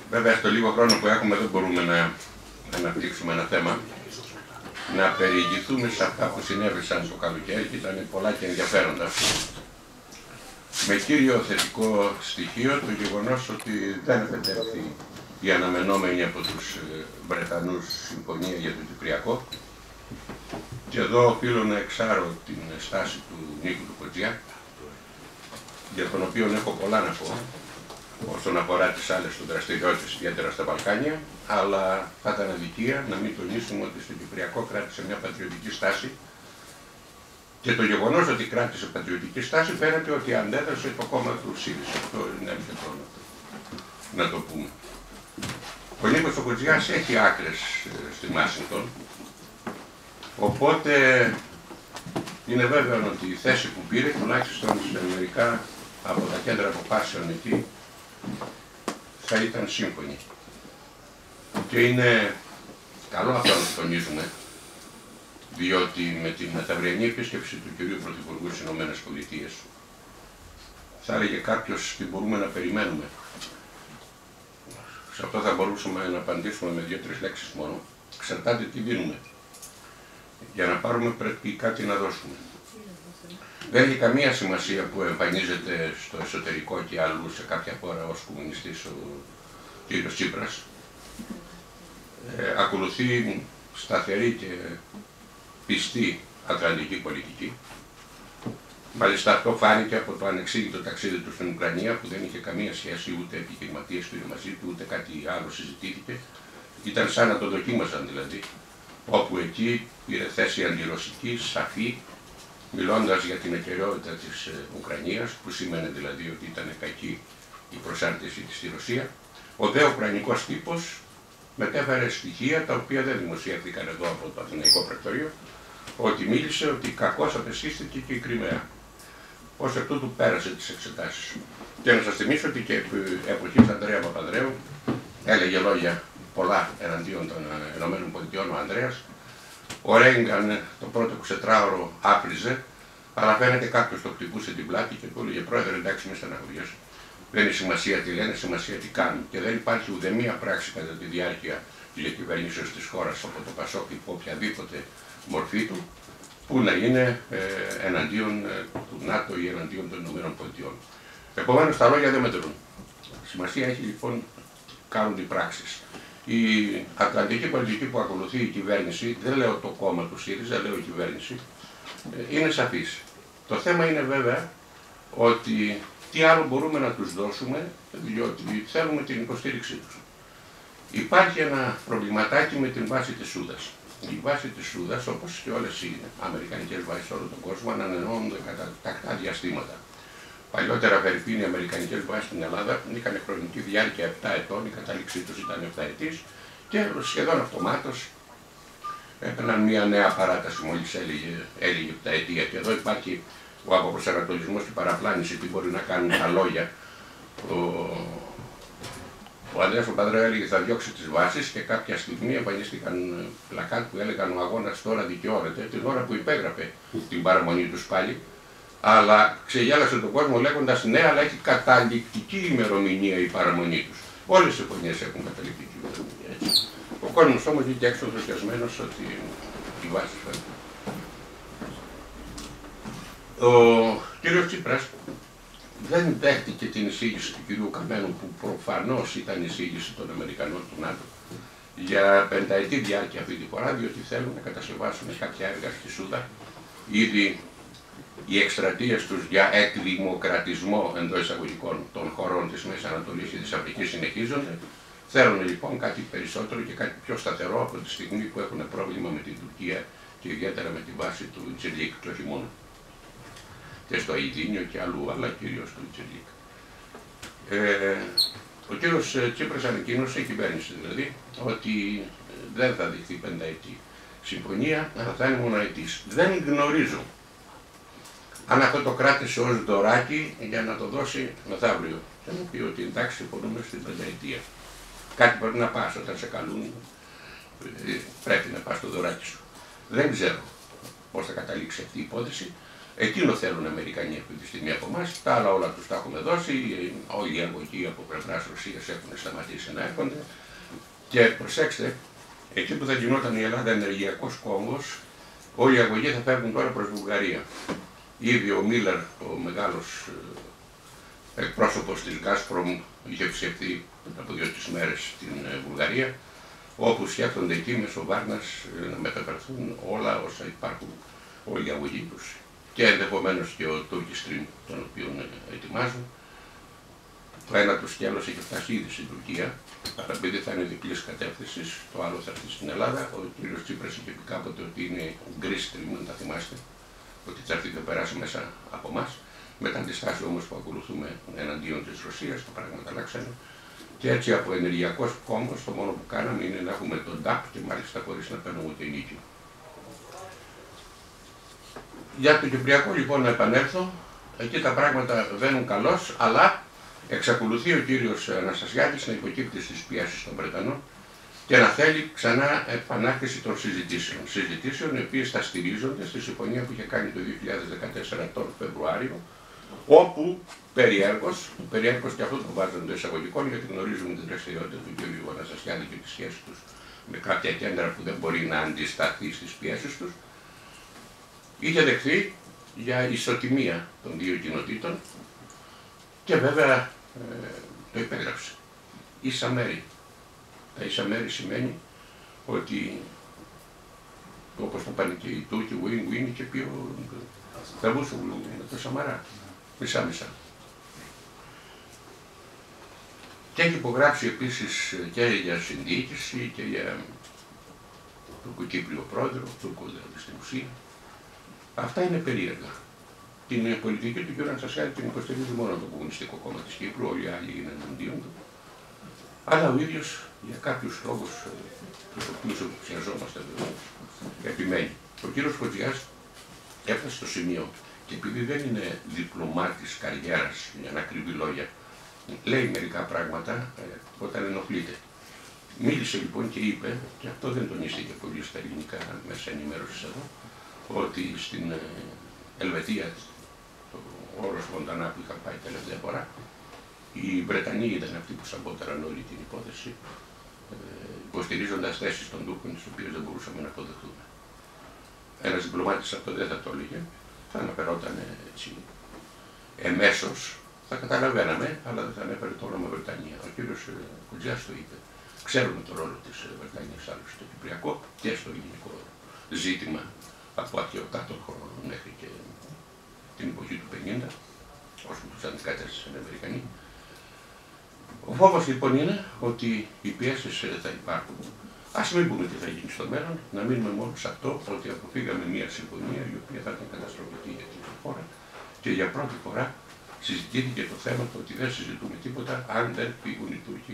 Βέβαια, στο λίγο χρόνο που έχουμε δεν μπορούμε να αναπτύξουμε ένα θέμα. Να περιηγηθούμε σε αυτά που συνέβησαν το καλοκαίρι και ήταν πολλά και ενδιαφέροντα. Με κύριο θετικό στοιχείο το γεγονός ότι δεν επετέφθη η αναμενόμενη από τους Βρετανούς συμφωνία για το Κυπριακό. Και εδώ οφείλω να εξάρω την στάση του Νίκου του Κοτζιά, για τον οποίο έχω πολλά να πω όσον αφορά τις άλλες του δραστηριότητες, ιδιαίτερα στα Βαλκάνια, αλλά θα ήταν αδικία να μην τονίσουμε ότι στο Κυπριακό κράτησε μια πατριωτική στάση και το γεγονός ότι κράτησε πατριωτική στάση φαίνεται ότι αντέδρασε το κόμμα του ΣΥΡΙΖΑ. Αυτό είναι αρκετό να το πούμε. Ο Νίκος ο Κοτζιάς έχει άκρες στη Ουάσιγκτον, οπότε είναι βέβαιο ότι η θέση που πήρε, τουλάχιστον σε μερικά από τα κέντρα αποφάσεων εκεί, θα ήταν σύμφωνη. Και είναι καλό αυτό να το τονίζουμε, διότι με την μεταβριανή επίσκεψη του κυρίου Πρωθυπουργού στις Ηνωμένες Πολιτείες, θα έλεγε κάποιος τι μπορούμε να περιμένουμε. Σε αυτό θα μπορούσαμε να απαντήσουμε με 2-3 λέξεις μόνο. Εξαρτάται τι δίνουμε. Για να πάρουμε πρέπει κάτι να δώσουμε. Δεν έχει καμία σημασία που εμφανίζεται στο εσωτερικό και αλλού σε κάποια χώρα ως κομμουνιστής ο κ. Τσίπρας. Ακολουθεί σταθερή και πιστή ατλαντική πολιτική. Μάλιστα αυτό φάνηκε από το ανεξήγητο ταξίδι του στην Ουκρανία, που δεν είχε καμία σχέση, ούτε επιχειρηματίες του μαζί του, ούτε κάτι άλλο συζητήθηκε. Ήταν σαν να το δοκίμαζαν δηλαδή. Όπου εκεί πήρε θέση αντιρωσική, σαφή, μιλώντας για την ακεραιότητα της Ουκρανίας, που σήμαινε δηλαδή ότι ήταν κακή η προσάρτηση της στη Ρωσία. Ο δε Ουκρανικός τύπος μετέφερε στοιχεία τα οποία δεν δημοσιεύτηκαν εδώ από το Αθηναϊκό Πρακτορείο, ότι μίλησε ότι κακώς απεσχίστηκε και η Κριμαία. Ως εκ τούτου πέρασε τις εξετάσεις. Και να σας θυμίσω ότι και εποχής Ανδρέα Παπανδρέου έλεγε λόγια πολλά εναντίον των ΗΠΑ ο Ανδρέας. Ο Ρέγκαν το πρώτο 24ωρο άπλιζε, αλλά φαίνεται κάποιος το χτυπούσε την πλάτη και του έλεγε «Πρόεδρε, εντάξει, μη στεναχωριέσαι. Δεν είναι σημασία τι λένε, σημασία τι κάνουν». Και δεν υπάρχει ούτε μία πράξη κατά τη διάρκεια της διακυβερνήσεως της χώρας από το Πασόκ υπό οποιαδήποτε μορφή του, που να είναι εναντίον του ΝΑΤΟ ή εναντίον των ΗΠΑ. Επομένως τα λόγια δεν μετρούν. Σημασία έχει λοιπόν κάνουν οι πράξεις. Η ατλαντική πολιτική που ακολουθεί η κυβέρνηση, δεν λέω το κόμμα του ΣΥΡΙΖΑ, λέω η κυβέρνηση, είναι σαφής. Το θέμα είναι βέβαια ότι τι άλλο μπορούμε να τους δώσουμε, διότι θέλουμε την υποστήριξή τους. Υπάρχει ένα προβληματάκι με την βάση της Σούδας. Η βάση της Σούδας, όπως και όλες οι αμερικανικές βάσεις σε όλο τον κόσμο, ανανεώνονται κατά τακτά διαστήματα. Παλιότερα, περίπου οι αμερικανικές βάσεις στην Ελλάδα είχαν χρονική διάρκεια 7 ετών, η κατάληξή τους ήταν 7 ετής και σχεδόν αυτομάτως έπαιρναν μια νέα παράταση μόλις έλεγε 7 ετία. Και εδώ υπάρχει ο αποπροσανατολισμός και η παραπλάνηση, τι μπορεί να κάνουν τα λόγια. Ο Ανδρέας Παπανδρέου έλεγε θα διώξει τις βάσεις και κάποια στιγμή εμφανίστηκαν πλακάτ που έλεγαν ο αγώνας τώρα δικαιώνεται, την ώρα που υπέγραφε την παραμονή τους πάλι. Αλλά ξεγέλασε τον κόσμο λέγοντας ναι, αλλά έχει καταληκτική ημερομηνία η παραμονή τους. Όλες οι συμφωνίες έχουν καταληκτική ημερομηνία. Έτσι. Ο κόσμος όμως βγήκε έξω ενθουσιασμένος ότι οι βάσεις φαίνονται. Ο κύριος Τσίπρας δεν δέχτηκε την εισήγηση του κυρίου Καμένου, που προφανώς ήταν η εισήγηση των Αμερικανών του ΝΑΤΟ, για πενταετή διάρκεια αυτή τη φορά, διότι θέλουν να κατασκευάσουν κάποια έργα στη Σούδα. Ήδη οι εκστρατείες τους για εκδημοκρατισμό εντός εισαγωγικών των χωρών της Μέσης Ανατολής και της Αφρικής συνεχίζονται. Θέλουν λοιπόν κάτι περισσότερο και κάτι πιο σταθερό από τη στιγμή που έχουν πρόβλημα με την Τουρκία και ιδιαίτερα με τη βάση του Ιντζελίκ και όχι μόνο. Και στο Αιδίνιο και αλλού, αλλά κυρίως στο Ιντζελίκ. Ο κύριος Τσίπρας ανακοίνωσε, η κυβέρνηση δηλαδή, ότι δεν θα δειχθεί πενταετή συμφωνία, αλλά θα είναι μονοετής. Δεν γνωρίζω αν αυτό το κράτησε ως δωράκι για να το δώσει μεθαύριο. Θα μου πει ότι εντάξει, συμφωνούμε στην πενταετία. Κάτι πρέπει να πας όταν σε καλούν, πρέπει να πας στο δωράκι σου. Δεν ξέρω πώς θα καταλήξει αυτή η υπόθεση, Εκείνο θέλουν οι Αμερικανοί αυτή τη στιγμή από εμάς. Τα άλλα όλα τους τα έχουμε δώσει. Όλοι οι αγωγοί από πλευράς Ρωσίας έχουν σταματήσει να έρχονται. Και προσέξτε, εκεί που θα γινόταν η Ελλάδα ενεργειακός κόμβος, όλοι οι αγωγοί θα φεύγουν τώρα προς Βουλγαρία. Ήδη ο Μίλλερ, ο μεγάλος εκπρόσωπος της Gazprom, είχε επισκεφθεί από 2-3 μέρες στην Βουλγαρία, όπου σκέφτονται εκεί μέσω Βάρνας να μεταφερθούν όλα όσα υπάρχουν, όλοι οι αγωγοί τους. Και ενδεχομένως και ο Turkish Stream, τον οποίο ετοιμάζουν. Το ένα του σκέλος έχει φτάσει ήδη στην Τουρκία, αλλά επειδή θα είναι διπλής κατεύθυνσης, το άλλο θα έρθει στην Ελλάδα. Ο κ. Τσίπρας είχε πει κάποτε ότι είναι Greece Stream, αν τα θυμάστε, ότι θα έρθει και περάσει μέσα από εμάς. Μετά τη στάση όμως που ακολουθούμε εναντίον της Ρωσίας, τα πράγματα αλλάξανε. Και έτσι από ενεργειακός κόμβος, το μόνο που κάναμε είναι να έχουμε τον DAP και μάλιστα χωρίς να παίρνουμε ούτε νίκη. Για το Κυπριακό λοιπόν να επανέλθω, εκεί τα πράγματα βαίνουν καλώς, αλλά εξακολουθεί ο κύριος Αναστασιάδης να υποκύπτει στις πιέσεις των Βρετανών και να θέλει ξανά επανάρτηση των συζητήσεων. Συζητήσεων οι οποίες θα στηρίζονται στη συμφωνία που είχε κάνει το 2014 τον Φεβρουάριο, όπου περιέργως και αυτό το βάζουν το εισαγωγικών, γιατί γνωρίζουμε την δραστηριότητα του κύριου Αναστασιάδη και τη σχέση τους με κάποια κέντρα που δεν μπορεί να αντισταθεί στις πιέσεις τους, είχε δεχθεί για ισοτιμία των δύο κοινοτήτων και βέβαια το υπέγραψε. Ίσα μέρη. Τα ίσα μέρη σημαίνει ότι, όπως το πάνε και οι Τούρκοι, win-win, και πει ο Καβούσογλου με το Σαμαρά. Μισά-μισά. Και έχει υπογράψει επίσης και για συνδιοίκηση και για τουρκοκύπριο πρόεδρο, Τούρκο δηλαδή στην ουσία. Αυτά είναι περίεργα. Την πολιτική του κ. Αναστασιάδη την υποστηρίζει μόνο το Κομμουνιστικό Κόμμα της Κύπρου, όλοι οι άλλοι είναι εναντίον του. Αλλά ο ίδιος για κάποιους λόγους, τους οποίους υποψιαζόμαστε βεβαίως, επιμένει. Ο κ. Κοτζιάς έφτασε στο σημείο και επειδή δεν είναι διπλωμάτης καριέρας, για να κρύβει λόγια, λέει μερικά πράγματα όταν ενοχλείται. Μίλησε λοιπόν και είπε, και αυτό δεν τονίστηκε πολύ στα ελληνικά μέσα ενημέρωσης εδώ, ότι στην Ελβετία, το όρος Μοντανά που είχα πάει τελευταία φορά, οι Βρετανοί ήταν αυτοί που σαμπόταραν όλη την υπόθεση, υποστηρίζοντας θέσεις των Τούρκων, τις οποίες δεν μπορούσαμε να αποδεχτούμε. Ένας διπλωμάτης αυτό δεν θα το έλεγε, θα αναφερόταν έτσι εμέσως, θα καταλαβαίναμε, αλλά δεν θα ανέφερε το όνομα Βρετανία. Ο κύριος Κοτζιάς το είπε. Ξέρουμε τον ρόλο της Βρετανίας άλλωστε στο Κυπριακό και στο ελληνικό ζήτημα από αρχαιοκάτων χρόνων μέχρι και την εποχή του 50, όσο τους αντικατέστησαν οι Αμερικανοί. Ο φόβος λοιπόν είναι ότι οι πιέσεις θα υπάρχουν. Ας μην πούμε τι θα γίνει στο μέλλον, να μείνουμε μόνο σε αυτό ότι αποφύγαμε μια συμφωνία η οποία θα ήταν καταστροφική για την χώρα και για πρώτη φορά συζητήθηκε το θέμα ότι δεν συζητούμε τίποτα αν δεν φύγουν οι Τούρκοι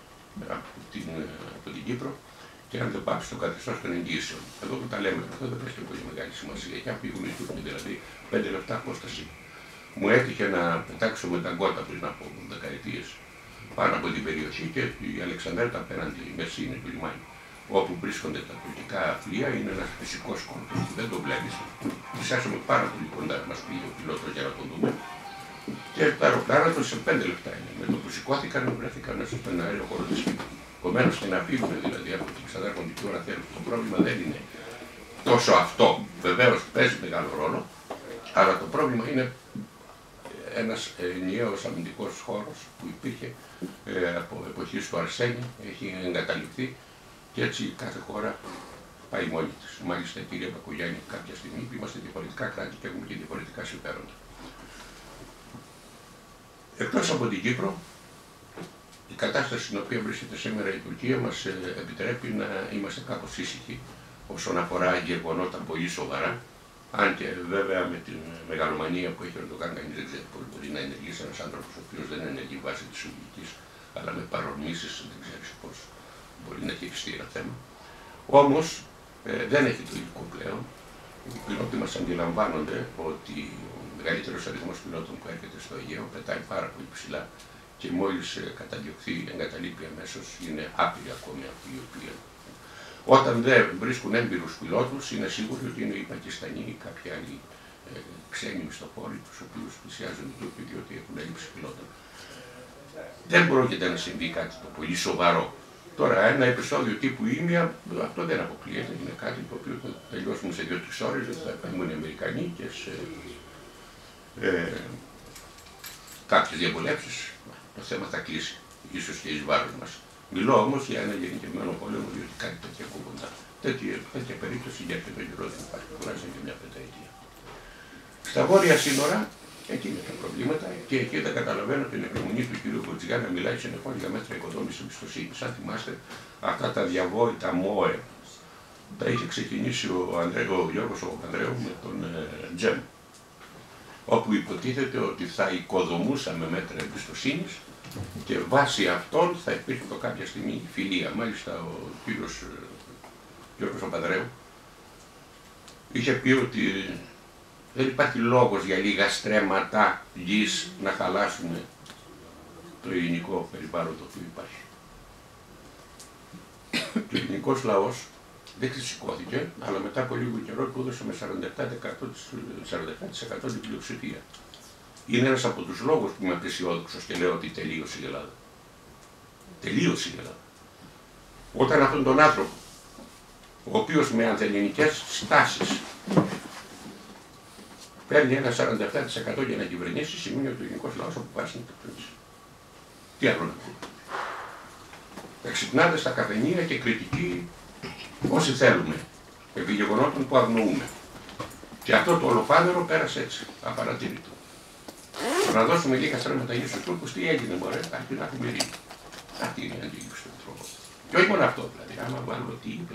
από την Κύπρο και αν δεν πάψει το καθεστώς των εγγύσεων. Εδώ που τα λέμε, αυτό δεν έχει πολύ μεγάλη σημασία. Και αν φύγουν οι Τούρκοι, δηλαδή 5 λεπτά απόσταση. Μου έτυχε να πετάξω με τα γκότα πριν από δεκαετίες πάνω από την περιοχή και η Αλεξανδρέτα απέναντι η Μερσίνη του λιμάνι, όπου βρίσκονται τα τουρκικά πλοία, είναι ένας φυσικός κόντος που δεν το βλέπεις. Πλησιάσαμε πάρα πολύ κοντά, μας πήγε ο πιλότος για να τον δούμε. Και τα αεροπλάνα του σε 5 λεπτά είναι. Με το που σηκώθηκαν βρέθηκαν μέσα στον αέριο χώρο της Κύπρου. Επομένως και να φύγουν δηλαδή από την ξαδέρφοντη τι ώρα θέλουν. Το πρόβλημα δεν είναι τόσο αυτό. Βεβαίως παίζει μεγάλο ρόλο, αλλά το πρόβλημα είναι ένας ενιαίος αμυντικός χώρος που υπήρχε από εποχής του Αρσένη, έχει εγκαταλειφθεί και έτσι κάθε χώρα πάει μόνη της. Μάλιστα, κύριε Μπακογιάννη, κάποια στιγμή που είμαστε διαφορετικά κράτη και έχουμε και διαφορετικά συμφέροντα. Εκτός από την Κύπρο, η κατάσταση στην οποία βρίσκεται σήμερα η Τουρκία μας επιτρέπει να είμαστε κάπως ήσυχοι όσον αφορά γεγονότα πολύ σοβαρά, αν και βέβαια με την μεγαλομανία που έχει ο Ερντογάν, κανείς δεν ξέρει πώς μπορεί να ενεργήσει ένας άνθρωπος ο οποίος δεν ενεργεί βάσει της Σοβιετικής, αλλά με παρορμήσεις δεν ξέρεις πώς μπορεί να χειριστεί ένα θέμα. Όμως δεν έχει το υλικό πλέον. Οι πιλότοι μας αντιλαμβάνονται ότι ο μεγαλύτερος αριθμός πιλότων που έρχεται στο Αιγαίο πετάει πάρα πολύ ψηλά και μόλις καταδιωχθεί, εγκαταλείπει αμέσως, είναι άπειροι ακόμη αυτοί οι οποίοι. Όταν δεν βρίσκουν έμπειρους πιλότους, είναι σίγουροι ότι είναι οι Πακιστανοί ή κάποιοι άλλοι ξένοι μισθοφόροι, τους οποίους πλησιάζουν οι Τούρκοι, διότι έχουν έλλειψη πιλότων. Δεν πρόκειται να συμβεί κάτι το πολύ σοβαρό. Τώρα, ένα επεισόδιο τύπου Ήμια, αυτό δεν αποκλείεται. Είναι κάτι το οποίο θα τελειώσουμε σε 2-3 ώρες, δεν θα επανούν οι Αμερικανοί και σε κάποιες διαβολεύσεις. Το θέμα θα κλείσει, ίσως και εις βάρος μας. Μιλώ όμως για ένα γενικευμένο πόλεμο, διότι κάτι τέτοια κοντά. Τέτοια περίπτωση για αρκετό καιρό δεν υπάρχει, τουλάχιστον για μια πενταετία. Στα βόρεια σύνορα, εκεί είναι τα προβλήματα και εκεί δεν καταλαβαίνω την επιμονή του κ. Κοτζιά να μιλάει συνεχώς για μέτρα οικοδόμησης εμπιστοσύνης. Αν θυμάστε, αυτά τα διαβόητα ΜΟΕ τα είχε ξεκινήσει ο Γιώργος ο Παπανδρέου με τον Τζέμ, όπου υποτίθεται ότι θα οικοδομούσαμε μέτρα εμπιστοσύνης και βάσει αυτών θα υπήρχε το κάποια στιγμή φιλία. Μάλιστα ο κύριος Γιώργος Παπανδρέου είχε πει ότι δεν υπάρχει λόγος για λίγα στρέμματα γης να χαλάσουμε το ελληνικό περιβάλλον το οποίο υπάρχει. Και ο ελληνικός λαός δεν ξεσηκώθηκε, αλλά μετά από λίγο καιρό του έδωσε με 47% την πλειοψηφία. Είναι ένας από τους λόγους που είμαι απεσιόδοξος και λέω ότι τελείωσε η Ελλάδα. Τελείωσε η Ελλάδα. Όταν αυτόν τον άνθρωπο, ο οποίος με ανθελληνικές στάσεις παίρνει ένα 47% για να κυβερνήσει, σημαίνει ότι ο ελληνικός λαός αποφάσισε να κυβερνήσει. Τι άλλο να πούμε. Εξυπνάτε στα καφενεία και κριτικοί όσοι θέλουμε, επί γεγονότων που αγνοούμε. Και αυτό το ολοφάνερο πέρασε έτσι, απαρατήρητο. Να δώσουμε λίγα στρέμματα γης στους Τούρκους, τι έγινε μωρέ, αρκεί να έχουμε ειρήνη. Αυτή είναι η αντίληψη του ανθρώπου. Και όχι μόνο αυτό δηλαδή, άμα βάλουμε τι είπε.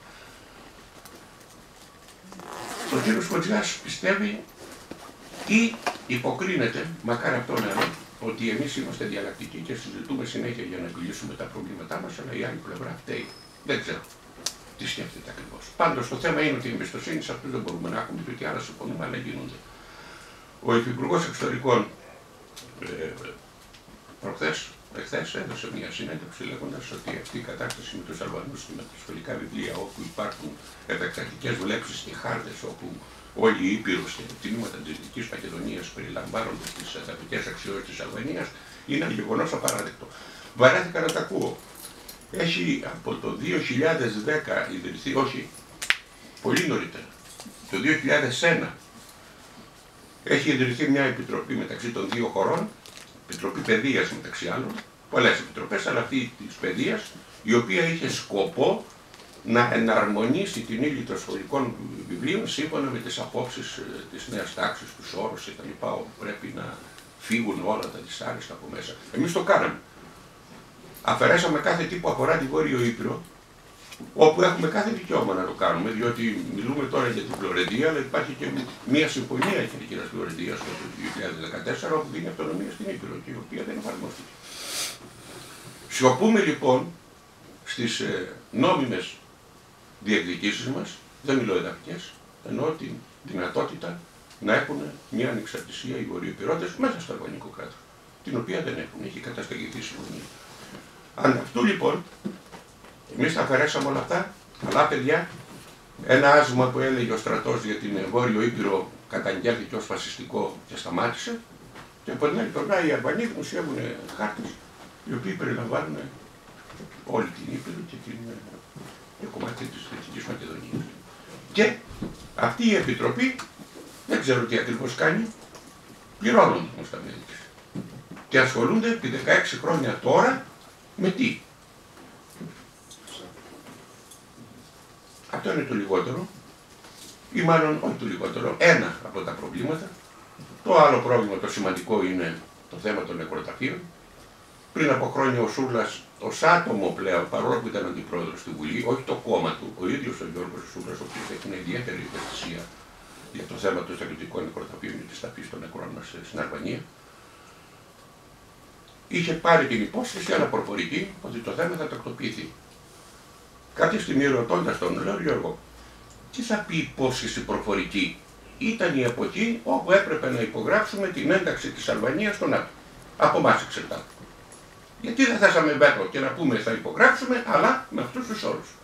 Ο κύριος Κοτζιάς πιστεύει ή υποκρίνεται, μακάρι αυτό να είναι, ότι εμείς είμαστε διαλλακτικοί και συζητούμε συνέχεια για να επιλύσουμε τα προβλήματά μας, αλλά η άλλη πλευρά φταίει. Δεν ξέρω τι σκέφτεται ακριβώς. Πάντως το θέμα είναι ότι η εμπιστοσύνη σε αυτούς δεν μπορούμε να έχουμε, γιατί άλλα συμφωνούμε, αλλά γίνονται. Ο Υφυπουργός Εξωτερικών εχθές έδωσε μια συνέντευξη λέγοντας ότι αυτή η κατάσταση με τους Αλβανούς και με τα σχολικά βιβλία, όπου υπάρχουν επεκτατικές βλέψεις και χάρτες, όπου όλη η Ήπειρος και τα τμήματα της Δυτικής Μακεδονίας περιλαμβάνονται στις εδαφικές αξιώσεις της Αλβανίας, είναι ένα γεγονός απαράδεκτο. Βαρέθηκα να τα ακούω. Έχει από το 2010 ιδρυθεί, όχι, πολύ νωρίτερα, το 2001, έχει ιδρυθεί μια επιτροπή μεταξύ των δύο χωρών, Επιτροπή Παιδείας μεταξύ άλλων, πολλές επιτροπές, αλλά αυτή της παιδείας, η οποία είχε σκοπό να εναρμονίσει την ύλη των σχολικών βιβλίων σύμφωνα με τις απόψεις της νέας τάξης, τους όρους κτλ. Όπου πρέπει να φύγουν όλα τα δυσάρεστα από μέσα. Εμείς το κάναμε. Αφαιρέσαμε κάθε τι που αφορά τη Βόρειο Ήπειρο, όπου έχουμε κάθε δικαίωμα να το κάνουμε, διότι μιλούμε τώρα για την Φλωρεντία, αλλά υπάρχει και μια συμφωνία κεντρικής Φλωρεντίας το 2014, όπου δίνει αυτονομία στην Ήπειρο και η οποία δεν εφαρμόστηκε. Σιωπούμε λοιπόν στις νόμιμες διεκδικήσεις μας, δεν μιλώ εδαφικές, εννοώ την δυνατότητα να έχουν μια ανεξαρτησία οι Βορειοϊπειρώτες μέσα στο αλβανικό κράτος, την οποία δεν έχουν, έχει κατασταγηθεί συμφωνία. Αν αυτού λοιπόν, εμείς τα αφαιρέσαμε όλα αυτά, αλλά παιδιά, ένα άσμα που έλεγε ο στρατός για την Βόρειο Ήπειρο καταγγέλθηκε ως φασιστικό και σταμάτησε, και από την άλλη πλευρά οι Αλβανοί δημοσιεύουν χάρτες, οι οποίοι περιλαμβάνουν όλη την Ήπειρο και το κομμάτι της Δυτικής Μακεδονίας. Και αυτή η Επιτροπή, δεν ξέρω τι ακριβώς κάνει, πληρώνουν όμως τα μέλη της. Και ασχολούνται επί 16 χρόνια τώρα με τι. Αυτό είναι το λιγότερο, ή μάλλον όχι το λιγότερο, ένα από τα προβλήματα. Το άλλο πρόβλημα, το σημαντικό, είναι το θέμα των νεκροταφείων. Πριν από χρόνια ο Σούρλας, ως άτομο πλέον, παρόλο που ήταν αντιπρόεδρος στη Βουλή, όχι το κόμμα του, ο ίδιος ο Γιώργος Σούρλας, ο οποίος έχει μια ιδιαίτερη ευαισθησία για το θέμα των στρατιωτικών νεκροταφείων και της ταφής των νεκρών μας στην Αλβανία, είχε πάρει την υπόσχεση, αλλά προφορική, ότι το θέμα θα τακτοποιηθεί. Κάποια στιγμή ρωτώντας τον, λέω Γιώργο, τι θα πει υπόσχεση προφορική? Ήταν η εποχή όπου έπρεπε να υπογράψουμε την ένταξη της Αλβανίας στο ΝΑΤΟ. Από εμάς εξαρτάται. Γιατί δεν θέσαμε βέτο και να πούμε θα υπογράψουμε, αλλά με αυτούς τους όρους.